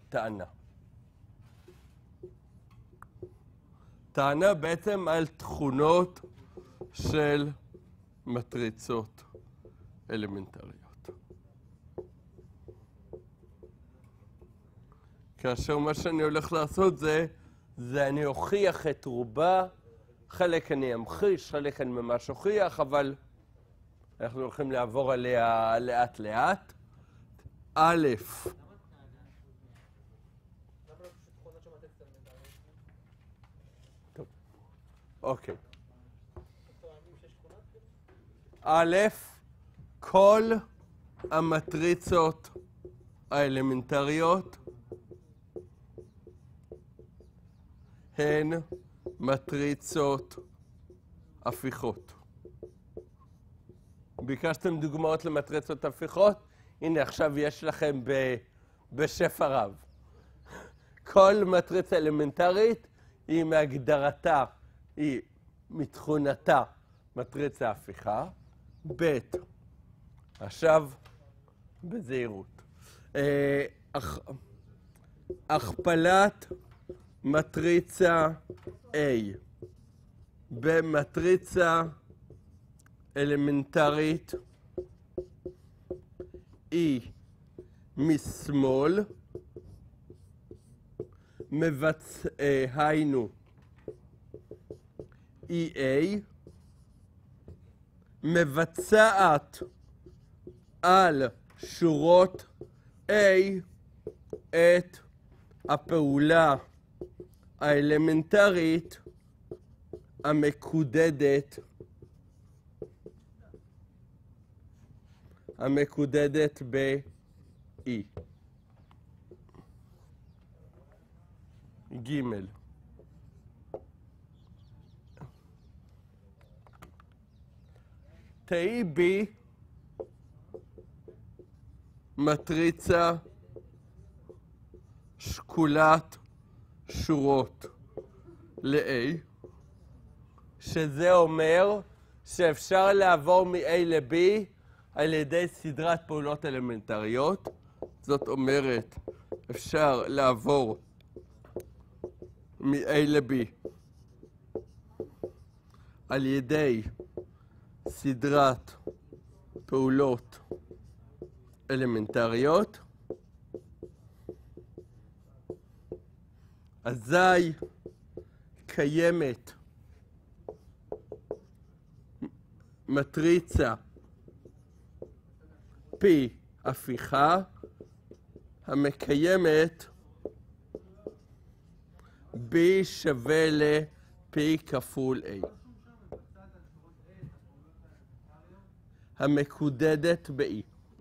טענה. טענה בעצם על תכונות של מטריצות אלמנטריות. כאשר מה שאני הולך לעשות זה אני אוכיח את רובה, חלק אני אמחיש, חלק אני ממש אוכיח, אבל אנחנו הולכים לעבור עליה לאט לאט. א', טוב, אוקיי. א', כל המטריצות האלמנטריות הן מטריצות הפיכות. ביקשתם דוגמאות למטריצות הפיכות? הנה, עכשיו יש לכם בשפע רב. כל מטריצה אלמנטרית היא מהגדרתה, היא מתכונתה מטריצה הפיכה. ב', עכשיו בזהירות. הכפלת מטריצה A במטריצה אלמנטרית E משמאל, היינו EA, מבצעת על שורות A את הפעולה האלמנטרית המקודדת ב-E. ג' תהי B מטריצה שקולת שורות ל-A, שזה אומר שאפשר לעבור מ-A ל-B על ידי סדרת פעולות אלמנטריות. זאת אומרת, אפשר לעבור מ-A ל-B על ידי סדרת פעולות אלמנטריות. אזי קיימת מטריצה P הפיכה המקיימת B שווה ל-P כפול A, המקודדת ב-E.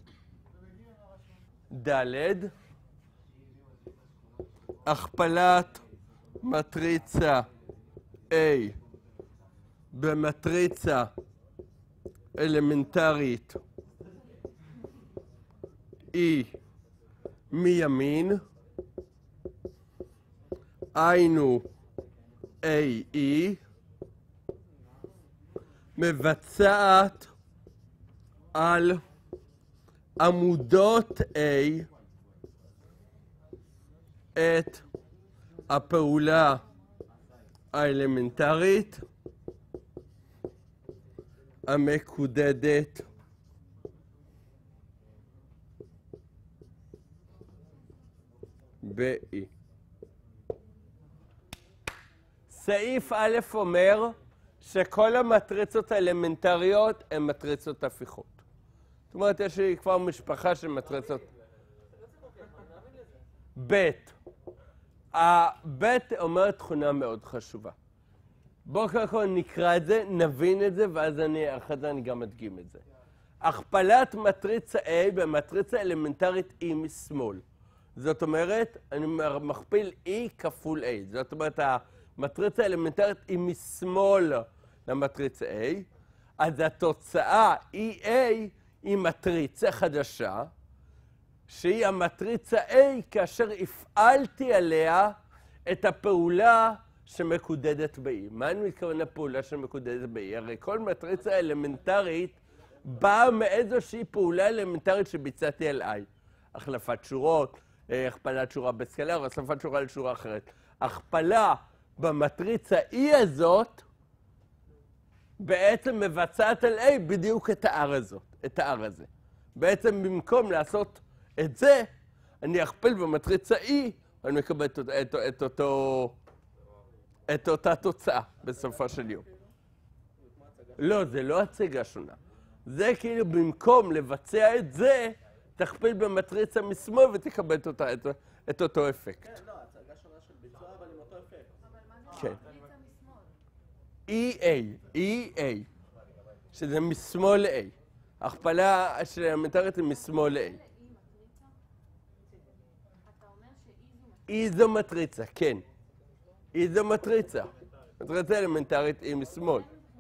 ד', הכפלת מטריצה A במטריצה אלמנטרית E מימין, היינו AE, מבצעת על עמודות A את הפעולה האלמנטרית המקודדת ב-E. סעיף א' אומר שכל המטריצות האלמנטריות הן מטריצות הפיכות. זאת אומרת, יש לי כבר משפחה של מטריצות. ב', הב' אומרת תכונה מאוד חשובה. בואו קודם כל נקרא את זה, נבין את זה, ואז אחרי זה אני גם אדגים את זה. הכפלת מטריצה A במטריצה אלמנטרית E משמאל. זאת אומרת, אני מכפיל E כפול A. זאת אומרת, המטריצה האלמנטרית היא משמאל למטריצה A, אז התוצאה EA היא מטריצה חדשה, שהיא המטריצה A כאשר הפעלתי עליה את הפעולה שמקודדת ב-E. מה אני מתכוון לפעולה שמקודדת ב-E? הרי כל מטריצה אלמנטרית באה מאיזושהי פעולה אלמנטרית שביצעתי על I. החלפת שורות, הכפלת שורה בסקלר, הוספת שורה לשורה אחרת. הכפלה במטריצה E הזאת בעצם מבצעת על A בדיוק את ה-R הזה. בעצם במקום לעשות את זה, אני אכפיל במטריצה E, ואני מקבל את אותה תוצאה בסופו של יום. לא, זה לא הצגה שונה. זה כאילו במקום לבצע את זה, תכפיל במטריצה משמאל ותקבל את אותו אפקט. כן, לא, הצגה שונה של ביצוע, אבל עם אותו אפקט. אבל מה זה כן. מטריצה משמאל? EA, שזה משמאל ל-A. הכפלה של האלמנטרית היא משמאל ל-A. אתה אומר שאי זו מטריצה? E זו מטריצה, כן. E זו מטריצה. מטריצה אלמנטרית היא משמאל.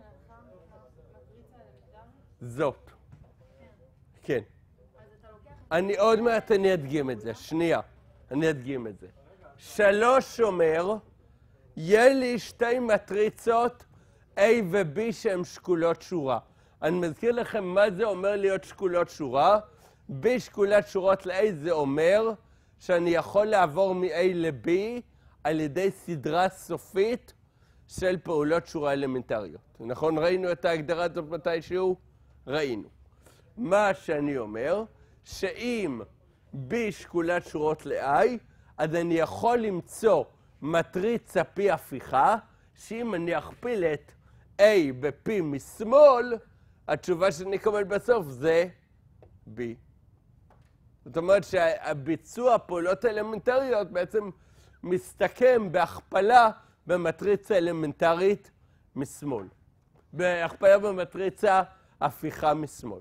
זאת. כן. אני עוד מעט אדגים את זה. שנייה. אני אדגים את זה. 3 אומר, יהיה לי 2 מטריצות A ו-B שהן שקולות שורה. אני מזכיר לכם מה זה אומר להיות שקולות שורה. B שקולת שורות ל-A זה אומר שאני יכול לעבור מ-A ל-B על ידי סדרה סופית של פעולות שורה אלמנטריות. נכון? ראינו את ההגדרה הזאת מתישהו? ראינו. מה שאני אומר, שאם B שקולת שורות ל-I, אז אני יכול למצוא מטריצה P הפיכה, שאם אני אכפיל את A ב-P משמאל, התשובה שאני אקבל בסוף זה B. זאת אומרת שהביצוע פעולות אלמנטריות בעצם מסתכם בהכפלה במטריצה אלמנטרית משמאל. בהכפלה במטריצה הפיכה משמאל.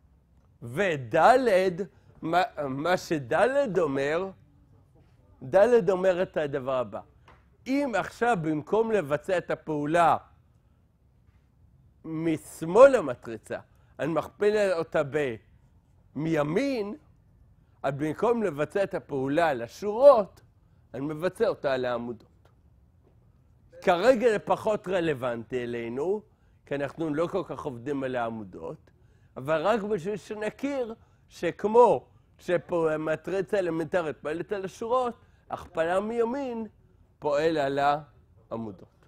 וד' מה שד' אומר, ד' אומר את הדבר הבא. אם עכשיו במקום לבצע את הפעולה משמאל המטריצה, אני מכפיל אותה מימין, אז במקום לבצע את הפעולה לשורות, אני מבצע אותה על העמודות. כרגע זה פחות רלוונטי אלינו, כי אנחנו לא כל כך עובדים על העמודות, אבל רק בשביל שנכיר שכמו שמטריצה אלמנטרית פועלת על השורות, הכפלה מימין פועל על העמודות.